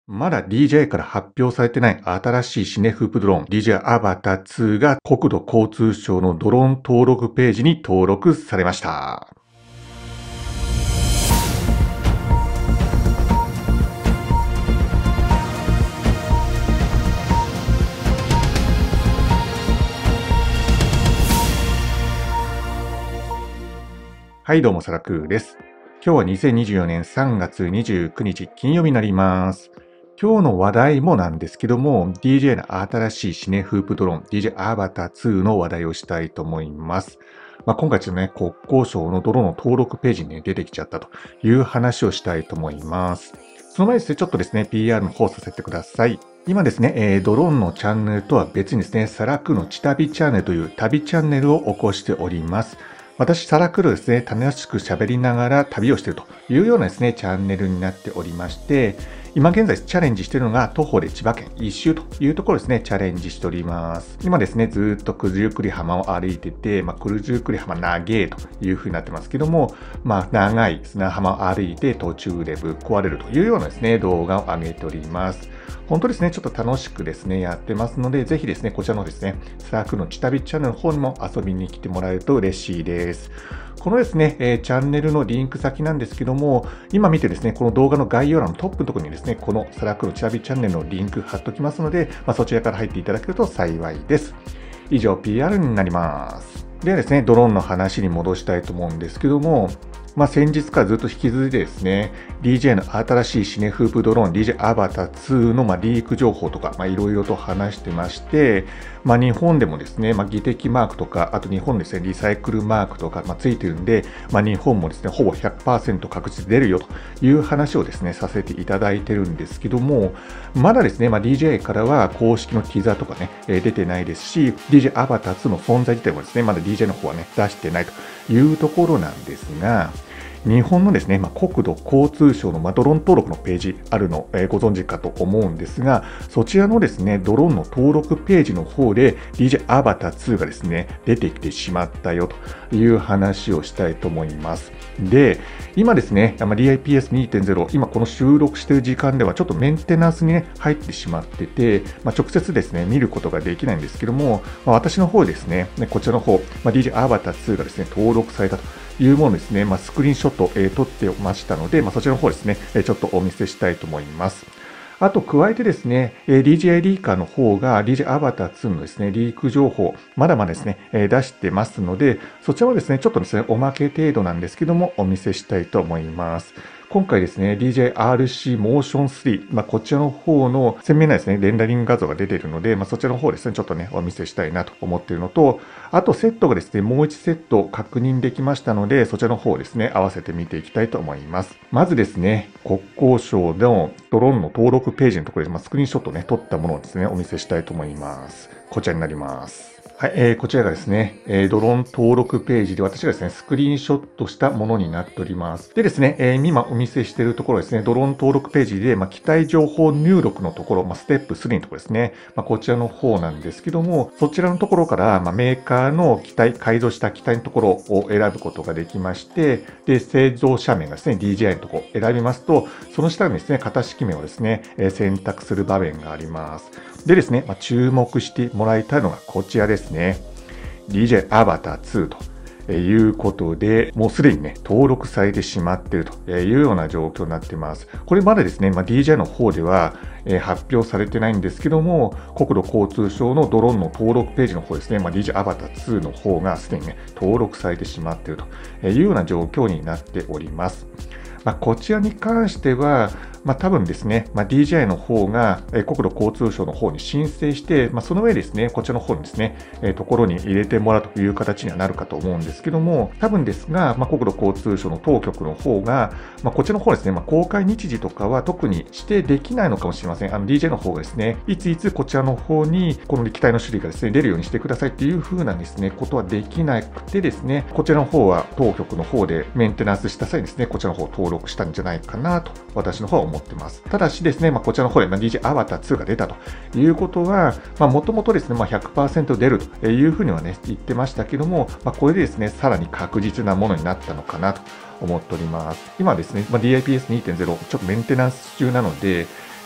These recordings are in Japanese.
まだ DJI から発表されてない新しいシネフープドローン DJI Avata 2が国土交通省のドローン登録ページに登録されました。はい、どうも、サラクーです。今日は2024年3月29日金曜日になります。今日の話題もなんですけども、DJI の新しいシネフープドローン DJI Avata 2の話題をしたいと思います。今回ちょっとね、国交省のドローンの登録ページに、出てきちゃったという話をしたいと思います。その前にですね、ちょっとですね、PR の方させてください。今ですね、ドローンのチャンネルとは別にですね、サラクーのチ旅チャンネルという旅チャンネルを起こしております。私、サラクルですね、楽しく喋りながら旅をしているというようなですね、チャンネルになっておりまして、今現在チャレンジしているのが徒歩で千葉県一周というところですね、チャレンジしております。今ですね、ずっと九十九里浜を歩いてて、九十九里浜長えという風になってますけども、長い砂浜を歩いて途中でぶっ壊れるというようなですね、動画を上げております。本当ですね、ちょっと楽しくですね、やってますので、ぜひですね、こちらのですね、サラクのチ旅チャンネルの方にも遊びに来てもらえると嬉しいです。このですね、チャンネルのリンク先なんですけども、今見てですね、この動画の概要欄のトップのところにですね、このサラクのチ旅チャンネルのリンク貼っておきますので、そちらから入っていただけると幸いです。以上、PR になります。ではですね、ドローンの話に戻したいと思うんですけども、先日からずっと引き続いてですね、DJI の新しいシネフープドローン DJI Avata 2のリーク情報とか、いろいろと話してまして、日本でもですね、技的マークとか、あと日本ですね、リサイクルマークとか、ついてるんで、日本もですね、ほぼ 100% 確実出るよという話をですね、させていただいてるんですけども、まだですね、DJI からは公式のティザーとかね、出てないですし、DJI Avata 2の存在自体もですね、まだ DJI の方はね、出してないというところなんですが、日本のですね、国土交通省のドローン登録のページあるの、ご存知かと思うんですが、そちらのですね、ドローンの登録ページの方で DJI Avata 2がですね、出てきてしまったよという話をしたいと思います。で、今ですね、DIPS2.0、今この収録している時間ではちょっとメンテナンスにね、入ってしまってて、直接ですね、見ることができないんですけども、私の方ですね、こちらの方、DJI Avata 2がですね、登録されたというものですね、スクリーンショットを撮ってましたので、そちらの方ですね、ちょっとお見せしたいと思います。あと、加えてですね、DJI リーカーの方が DJI Avata 2のですね、リーク情報、まだまだですね、出してますので、そちらはですね、ちょっとですね、おまけ程度なんですけども、お見せしたいと思います。今回ですね、DJI RC Motion 3、こちらの方の鮮明なですね、レンダリング画像が出ているので、そちらの方ですね、ちょっとね、お見せしたいなと思っているのと、あとセットがですね、もう1セット確認できましたので、そちらの方をですね、合わせて見ていきたいと思います。まずですね、国交省のドローンの登録ページのところで、スクリーンショットをね、撮ったものをですね、お見せしたいと思います。こちらになります。はい、こちらがですね、ドローン登録ページで私がですね、スクリーンショットしたものになっております。でですね、今お見せしているところですね、ドローン登録ページで、機体情報入力のところ、ステップ3のところですね、こちらの方なんですけども、そちらのところから、メーカーの機体、改造した機体のところを選ぶことができまして、で、製造者名がですね、DJI のところを選びますと、その下にですね、型式名をですね、選択する場面があります。でですね、注目してもらいたいのがこちらですね。DJI Avata 2ということで、もうすでにね、登録されてしまっているというような状況になっています。これまでですね、DJI の方では発表されてないんですけども、国土交通省のドローンの登録ページの方ですね、DJI Avata 2の方がすでにね、登録されてしまっているというような状況になっております。こちらに関しては、多分ですね、DJI の方が国土交通省の方に申請して、その上ですね、こちらの方にですね、ところに入れてもらうという形にはなるかと思うんですけども、多分ですが、国土交通省の当局の方が、こちらの方ですね、公開日時とかは特に指定できないのかもしれません。DJI の方がですね、いついつこちらの方にこの機体の種類がですね、出るようにしてくださいっていう風なですね、ことはできなくてですね、こちらの方は当局の方でメンテナンスした際にですね、こちらの方を登録したんじゃないかなと、私の方は思ってます。ただしですね、こちらの方で DJI Avata 2が出たということは、もともとですね、100% 出るというふうにはね、言ってましたけども、これでですね、さらに確実なものになったのかなと思っております。今ですね、DIPS2.0、ちょっとメンテナンス中なので、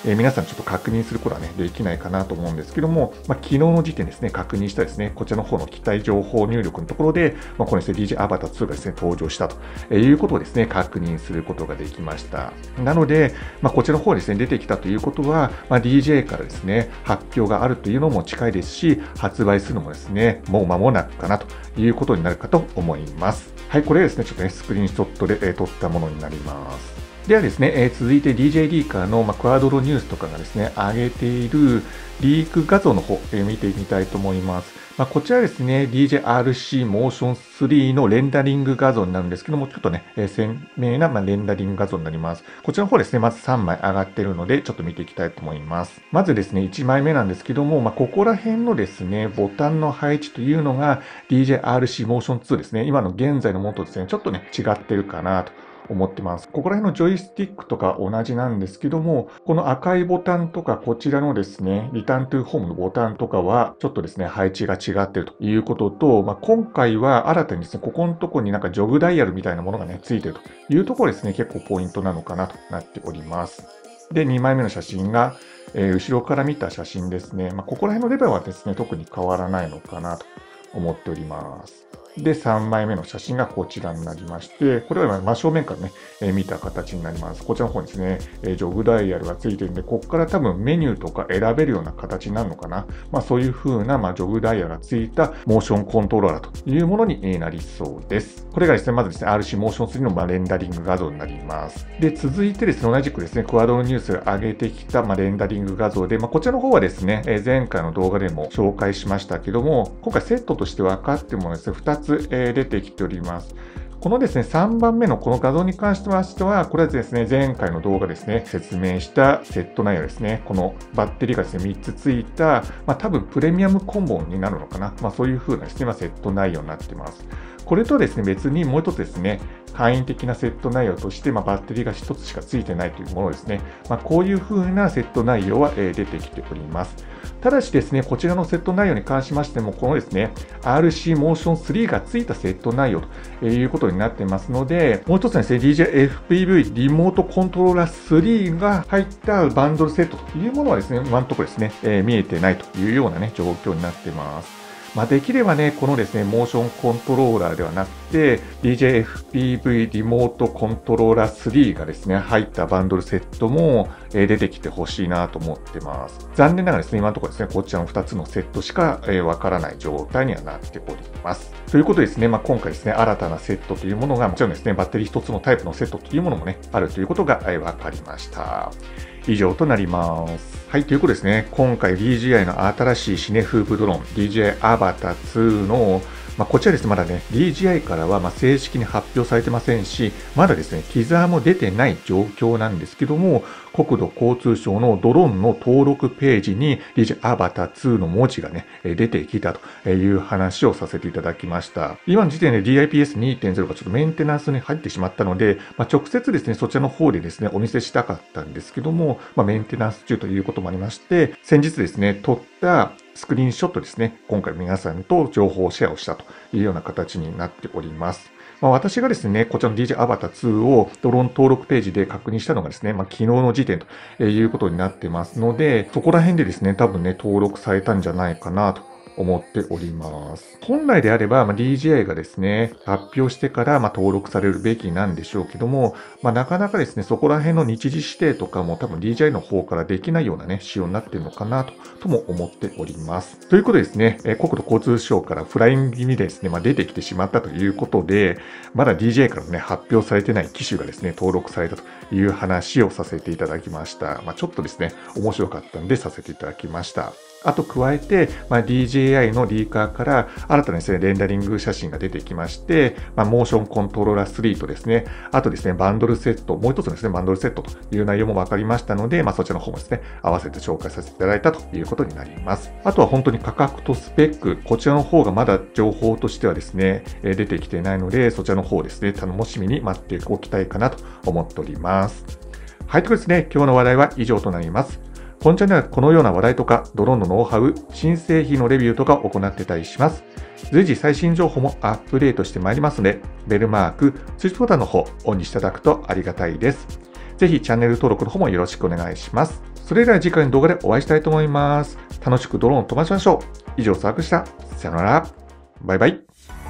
皆さんちょっと確認することはね、できないかなと思うんですけども、昨日の時点ですね、確認したですね、こちらの方の機体情報入力のところで、このですね、DJ アバター2がですね、登場したということをですね、確認することができました。なので、こちらの方にですね、出てきたということは、DJ からですね、発表があるというのも近いですし、発売するのもですね、もう間もなくかなということになるかと思います。はい、これですね、ちょっとね、スクリーンショットで撮ったものになります。ではですね、続いて DJ リーカーの、クワドロニュースとかがですね、上げているリーク画像の方、見てみたいと思います。こちらですね、DJRC Motion 3のレンダリング画像になるんですけども、ちょっとね、鮮明な、レンダリング画像になります。こちらの方ですね、まず3枚上がっているので、ちょっと見ていきたいと思います。まずですね、1枚目なんですけども、ここら辺のですね、ボタンの配置というのが DJRC Motion 2ですね、今の現在のものとですね、ちょっとね、違ってるかなと思ってます。ここら辺のジョイスティックとか同じなんですけども、この赤いボタンとかこちらのですね、リターントゥホームのボタンとかはちょっとですね、配置が違っているということと、今回は新たにですね、ここのところになんかジョグダイヤルみたいなものがね、ついているというところですね、結構ポイントなのかなとなっております。で、2枚目の写真が、後ろから見た写真ですね。ここら辺のレベルはですね、特に変わらないのかなと思っております。で、3枚目の写真がこちらになりまして、これは真正面からね、見た形になります。こちらの方にですね、ジョグダイヤルがついているんで、ここから多分メニューとか選べるような形になるのかな。そういう風な、ジョグダイヤルがついたモーションコントローラーというものになりそうです。これがですね、まずですね、RC モーション3のレンダリング画像になります。で、続いてですね、同じくですね、クワドロニュースが上げてきた、レンダリング画像で、こちらの方はですね、前回の動画でも紹介しましたけども、今回セットとして分かってもですね、2つ出てきております。このですね、3番目のこの画像に関しては、これはですね、前回の動画ですね、説明したセット内容ですね。このバッテリーがですね、3つついた、多分プレミアムコンボになるのかな。そういう風なですね、セット内容になっています。これとですね、別にもう一つですね、簡易的なセット内容として、バッテリーが1つしかついてないというものですね。こういう風なセット内容は出てきております。ただしですね、こちらのセット内容に関しましても、このですね、RC Motion 3がついたセット内容ということになっていますので、もう一つですね、DJFPV リモートコントローラー3が入ったバンドルセットというものはですね、今のところですね、見えてないというようなね、状況になっています。できればね、このですね、モーションコントローラーではなくて、DJFPV リモートコントローラー3がですね、入ったバンドルセットも出てきてほしいなと思ってます。残念ながらですね、今のところですね、こちらの2つのセットしかわからない状態にはなっております。ということでですね、今回ですね、新たなセットというものが、もちろんですね、バッテリー1つのタイプのセットというものもね、あるということがわかりました。以上となります。はい、ということですね。今回 DJI の新しいシネフープドローン DJI アバター2のこちらですね、まだね、DJI からは正式に発表されてませんし、まだですね、ティザーも出てない状況なんですけども、国土交通省のドローンの登録ページに DJI アバター2の文字がね、出てきたという話をさせていただきました。今の時点で DIPS2.0 がちょっとメンテナンスに入ってしまったので、直接ですね、そちらの方でですね、お見せしたかったんですけども、メンテナンス中ということもありまして、先日ですね、撮ったスクリーンショットですね、今回皆さんと情報をシェアをしたというような形になっております。私がですね、こちらの DJI アバター2をドローン登録ページで確認したのがですね、昨日の時点ということになってますので、そこら辺でですね、多分ね、登録されたんじゃないかなと思っております。本来であれば、DJI がですね、発表してから登録されるべきなんでしょうけども、なかなかですね、そこら辺の日時指定とかも多分 DJI の方からできないようなね、仕様になっているのかなとも思っております。ということでですね、国土交通省からフライング気味でですね、出てきてしまったということで、まだ DJI からもね、発表されてない機種がですね、登録されたという話をさせていただきました。ちょっとですね、面白かったんでさせていただきました。あと加えて、DJI のリーカーから新たなですね、レンダリング写真が出てきまして、モーションコントローラー3とですね、あとですね、バンドルセット、もう一つのですね、バンドルセットという内容も分かりましたので、そちらの方もですね、合わせて紹介させていただいたということになります。あとは本当に価格とスペック、こちらの方がまだ情報としてはですね、出てきていないので、そちらの方をですね、楽しみに待っておきたいかなと思っております。はい、ということですね、今日の話題は以上となります。このチャンネルはこのような話題とか、ドローンのノウハウ、新製品のレビューとかを行ってたりします。随時最新情報もアップデートしてまいりますので、ベルマーク、通知ボタンの方、オンにしていただくとありがたいです。ぜひチャンネル登録の方もよろしくお願いします。 それでは次回の動画でお会いしたいと思います。楽しくドローンを飛ばしましょう。以上、サークでした。さよなら。バイバイ。